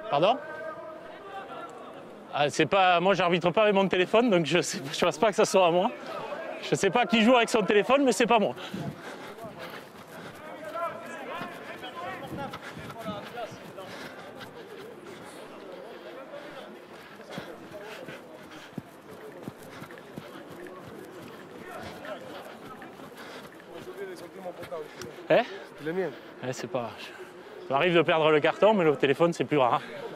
Pardon? Ah, c'est pas, moi, j'arbitre pas avec mon téléphone, donc je pense pas que ça soit à moi. Je sais pas qui joue avec son téléphone, mais c'est pas moi. Eh? Le mien. C'est pas. Ça m'arrive de perdre le carton, mais le téléphone, c'est plus rare.